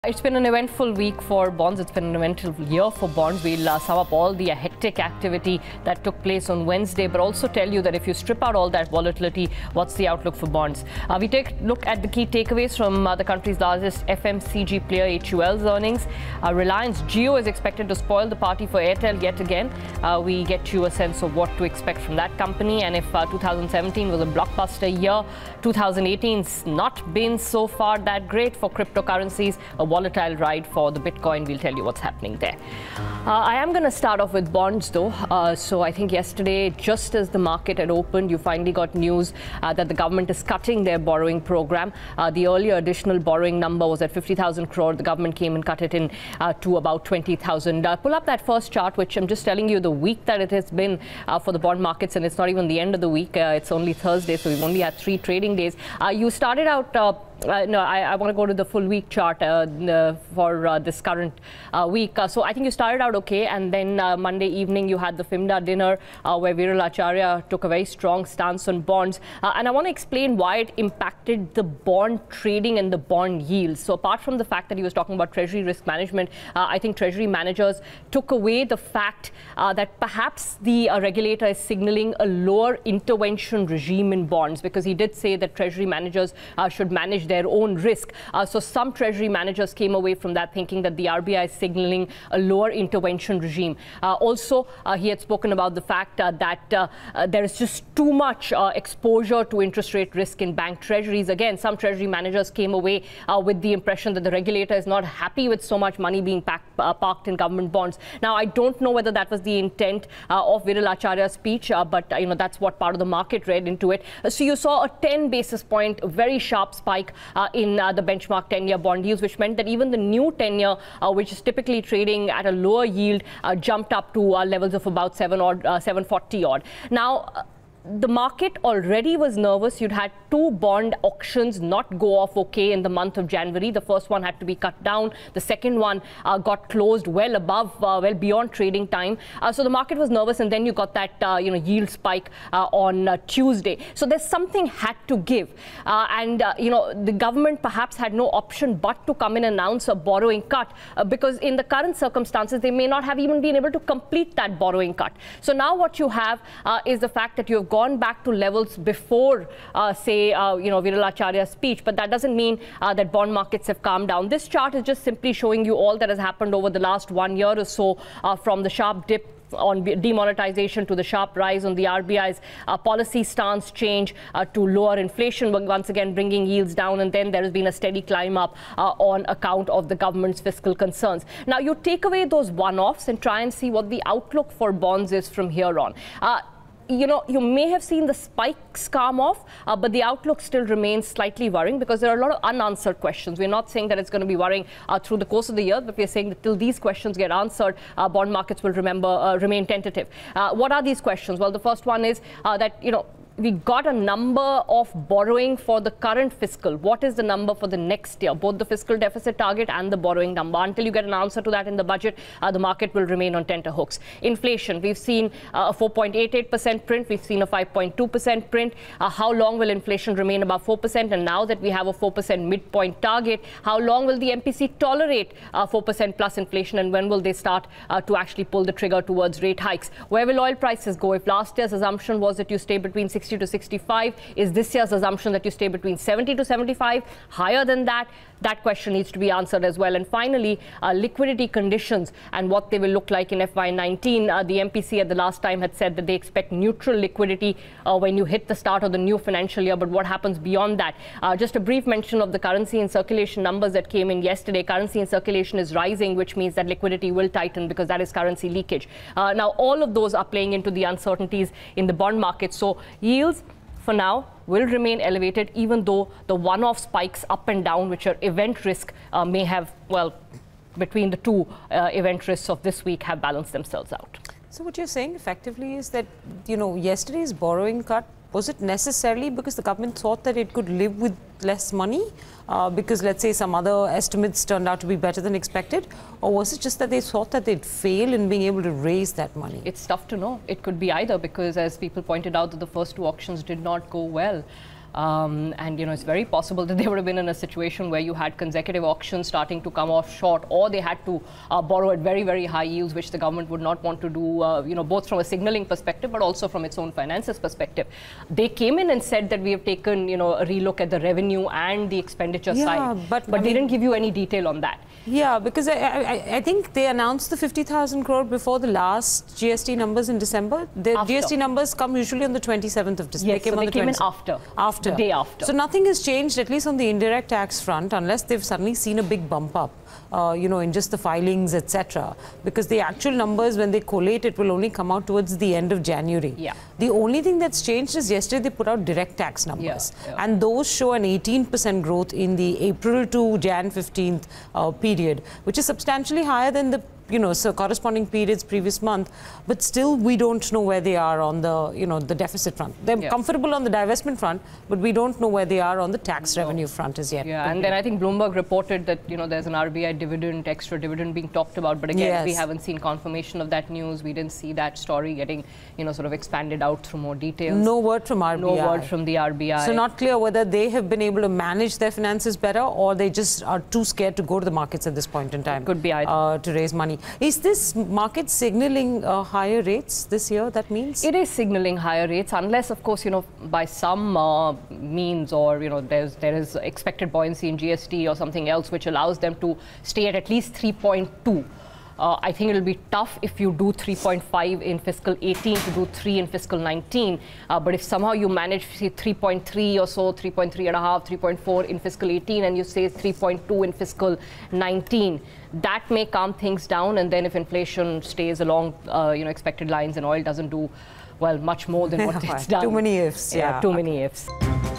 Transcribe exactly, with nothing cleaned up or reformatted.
it's been an eventful week for bonds. It's been an eventful year for bonds. We'll uh, sum up all the uh, hectic activity that took place on Wednesday, but also tell you that if you strip out all that volatility, what's the outlook for bonds? Uh, we take a look at the key takeaways from uh, the country's largest F M C G player, H U L's earnings. Uh, Reliance Jio is expected to spoil the party for Airtel yet again. Uh, we get you a sense of what to expect from that company. And if uh, two thousand seventeen was a blockbuster year, two thousand eighteen's not been so far that great for cryptocurrencies. A volatile ride for the Bitcoin. We'll tell you what's happening there. Uh, I am going to start off with bonds though. Uh, so I think yesterday, just as the market had opened, you finally got news uh, that the government is cutting their borrowing program. Uh, the earlier additional borrowing number was at fifty thousand crore. The government came and cut it in uh, to about twenty thousand. Uh, pull up that first chart, which I'm just telling you the week that it has been uh, for the bond markets, and it's not even the end of the week. Uh, it's only Thursday, so we've only had three trading days. Uh, you started out uh, Uh, no, I, I want to go to the full week chart uh, uh, for uh, this current uh, week. Uh, so I think you started out okay, and then uh, Monday evening you had the FIMDA dinner uh, where Viral Acharya took a very strong stance on bonds. Uh, and I want to explain why it impacted the bond trading and the bond yields. So apart from the fact that he was talking about Treasury risk management, uh, I think Treasury managers took away the fact uh, that perhaps the uh, regulator is signaling a lower intervention regime in bonds, because he did say that Treasury managers uh, should manage their own risk. Uh, so some Treasury managers came away from that thinking that the R B I is signaling a lower intervention regime. Uh, also, uh, he had spoken about the fact uh, that uh, uh, there is just too much uh, exposure to interest rate risk in bank treasuries. Again, some Treasury managers came away uh, with the impression that the regulator is not happy with so much money being packed, uh, parked in government bonds. Now, I don't know whether that was the intent uh, of Viral Acharya's speech, uh, but uh, you know, that's what part of the market read into it. Uh, so you saw a ten basis point, very sharp spike Uh, in uh, the benchmark ten-year bond yields, which meant that even the new ten-year, uh, which is typically trading at a lower yield, uh, jumped up to uh, levels of about seven odd, uh, seven forty odd. Now, uh, the market already was nervous. You'd had two bond auctions not go off okay in the month of January. The first one had to be cut down. The second one uh, got closed well above, uh, well beyond trading time. Uh, so the market was nervous, and then you got that uh, you know yield spike uh, on uh, Tuesday. So there's something had to give, uh, and uh, you know the government perhaps had no option but to come and announce a borrowing cut, uh, because in the current circumstances they may not have even been able to complete that borrowing cut. So now what you have uh, is the fact that you have gone back to levels before, uh, say, uh, you know, Viral Acharya's speech, but that doesn't mean uh, that bond markets have calmed down. This chart is just simply showing you all that has happened over the last one year or so, uh, from the sharp dip on demonetization to the sharp rise on the R B I's uh, policy stance change uh, to lower inflation, once again bringing yields down, and then there has been a steady climb up uh, on account of the government's fiscal concerns. Now, you take away those one-offs and try and see what the outlook for bonds is from here on. Uh, You know, you may have seen the spikes calm off, uh, but the outlook still remains slightly worrying, because there are a lot of unanswered questions. We're not saying that it's going to be worrying uh, through the course of the year, but we're saying that till these questions get answered, uh, bond markets will remember uh, remain tentative. Uh, what are these questions? Well, the first one is uh, that, you know, we got a number of borrowing for the current fiscal. What is the number for the next year? Both the fiscal deficit target and the borrowing number. Until you get an answer to that in the budget, uh, the market will remain on tenterhooks. Inflation, we've seen uh, a four point eight eight percent print. We've seen a five point two percent print. Uh, how long will inflation remain above four percent? And now that we have a four percent midpoint target, how long will the M P C tolerate uh, four percent plus inflation? And when will they start uh, to actually pull the trigger towards rate hikes? Where will oil prices go? If last year's assumption was that you stay between sixty to sixty-five, is this year's assumption that you stay between seventy to seventy-five? Higher than that? That question needs to be answered as well. And finally, uh, liquidity conditions and what they will look like in F Y nineteen. Uh, the M P C at the last time had said that they expect neutral liquidity uh, when you hit the start of the new financial year. But what happens beyond that? Uh, just a brief mention of the currency and circulation numbers that came in yesterday. Currency and circulation is rising, which means that liquidity will tighten, because that is currency leakage. Uh, now, all of those are playing into the uncertainties in the bond market. So yields, for now, will remain elevated, even though the one-off spikes up and down, which are event risk, uh, may have, well, between the two uh, event risks of this week, have balanced themselves out. So what you're saying effectively is that, you know, yesterday's borrowing cut, was it necessarily because the government thought that it could live with less money? Uh, because, let's say, some other estimates turned out to be better than expected? Or was it just that they thought that they'd fail in being able to raise that money? It's tough to know. It could be either, because as people pointed out, that the first two auctions did not go well. Um, and, you know, it's very possible that they would have been in a situation where you had consecutive auctions starting to come off short, or they had to uh, borrow at very, very high yields, which the government would not want to do, uh, you know, both from a signaling perspective, but also from its own finances perspective. They came in and said that we have taken, you know, a relook at the revenue and the expenditure yeah, side, but, but I they mean, didn't give you any detail on that. Yeah, because I, I, I think they announced the fifty thousand crore before the last G S T numbers in December. The After. G S T numbers come usually on the twenty-seventh of December. Yes, they came, so on they the came in after. After. The day after. So nothing has changed, at least on the indirect tax front, unless they've suddenly seen a big bump up, uh, you know, in just the filings, et cetera. Because the actual numbers, when they collate, it will only come out towards the end of January. Yeah. The only thing that's changed is yesterday they put out direct tax numbers. Yeah, yeah. And those show an eighteen percent growth in the April to January fifteenth uh, period, which is substantially higher than the, you know, so corresponding periods previous month, but still we don't know where they are on the, you know, the deficit front. They're yeah. comfortable on the divestment front, but we don't know where they are on the tax no. revenue front as yet. Yeah, and then I think Bloomberg reported that, you know, there's an R B I dividend, extra dividend being talked about, but again, yes. we haven't seen confirmation of that news. We didn't see that story getting, you know, sort of expanded out through more details. No word from R B I. No word from the R B I. So not clear whether they have been able to manage their finances better, or they just are too scared to go to the markets at this point in time. It could be either. Uh, to raise money. Is this market signaling uh, higher rates this year, that means? It is signaling higher rates, unless, of course, you know, by some uh, means, or, you know, there's, there is expected buoyancy in G S T or something else which allows them to stay at at least three point two. Uh, I think it'll be tough if you do three point five in fiscal eighteen to do three in fiscal nineteen. Uh, but if somehow you manage say three point three or so, three point three and a half, three point four in fiscal eighteen, and you say three point two in fiscal nineteen, that may calm things down. And then if inflation stays along, uh, you know, expected lines and oil doesn't do, well, much more than what it's done. Too many ifs. Yeah, yeah. too many ifs.